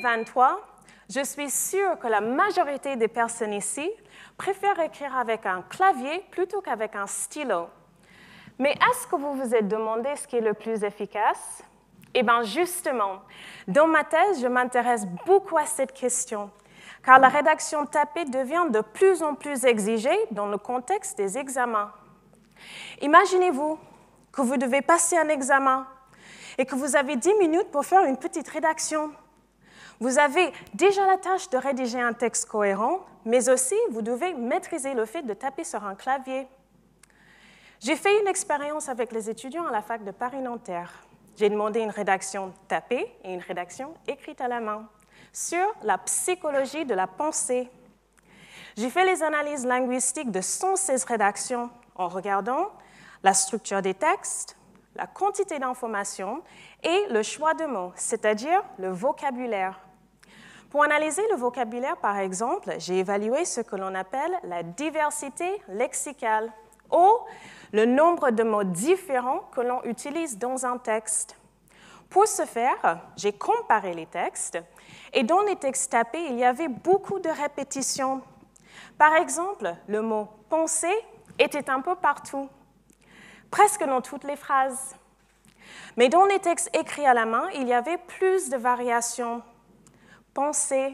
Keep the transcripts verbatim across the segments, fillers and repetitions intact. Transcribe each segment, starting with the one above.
vingt-trois, je suis sûre que la majorité des personnes ici préfèrent écrire avec un clavier plutôt qu'avec un stylo. Mais est-ce que vous vous êtes demandé ce qui est le plus efficace? Eh bien, justement, dans ma thèse, je m'intéresse beaucoup à cette question, car la rédaction tapée devient de plus en plus exigée dans le contexte des examens. Imaginez-vous que vous devez passer un examen et que vous avez dix minutes pour faire une petite rédaction. Vous avez déjà la tâche de rédiger un texte cohérent, mais aussi vous devez maîtriser le fait de taper sur un clavier. J'ai fait une expérience avec les étudiants à la fac de Paris-Nanterre. J'ai demandé une rédaction tapée et une rédaction écrite à la main sur la psychologie de la pensée. J'ai fait les analyses linguistiques de cent seize rédactions en regardant la structure des textes, la quantité d'informations et le choix de mots, c'est-à-dire le vocabulaire. Pour analyser le vocabulaire, par exemple, j'ai évalué ce que l'on appelle la diversité lexicale, ou le nombre de mots différents que l'on utilise dans un texte. Pour ce faire, j'ai comparé les textes, et dans les textes tapés, il y avait beaucoup de répétitions. Par exemple, le mot « penser » était un peu partout, presque dans toutes les phrases. Mais dans les textes écrits à la main, il y avait plus de variations. Pensée,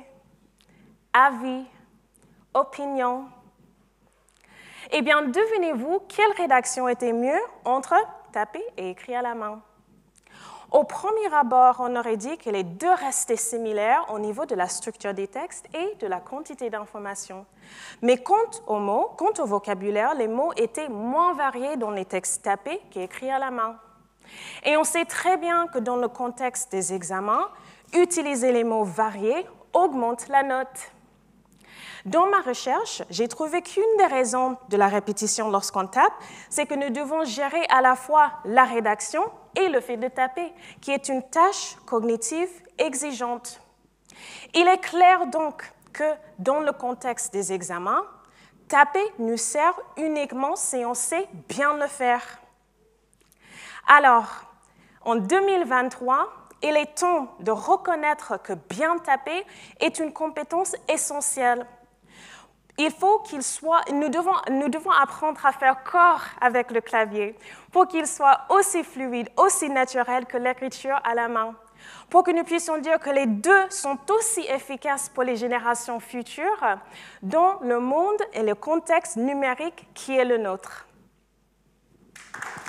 avis, opinion. Eh bien, devinez-vous quelle rédaction était mieux entre tapé et écrit à la main? Au premier abord, on aurait dit que les deux restaient similaires au niveau de la structure des textes et de la quantité d'informations. Mais quant aux mots, quant au vocabulaire, les mots étaient moins variés dans les textes tapés qu'écrits à la main. Et on sait très bien que dans le contexte des examens, utiliser les mots variés augmente la note. Dans ma recherche, j'ai trouvé qu'une des raisons de la répétition lorsqu'on tape, c'est que nous devons gérer à la fois la rédaction et le fait de taper, qui est une tâche cognitive exigeante. Il est clair donc que dans le contexte des examens, taper nous sert uniquement si on sait bien le faire. Alors, en deux mille vingt-trois, il est temps de reconnaître que bien taper est une compétence essentielle. Il faut qu'il soit, nous devons, nous devons apprendre à faire corps avec le clavier pour qu'il soit aussi fluide, aussi naturel que l'écriture à la main, pour que nous puissions dire que les deux sont aussi efficaces pour les générations futures dans le monde et le contexte numérique qui est le nôtre.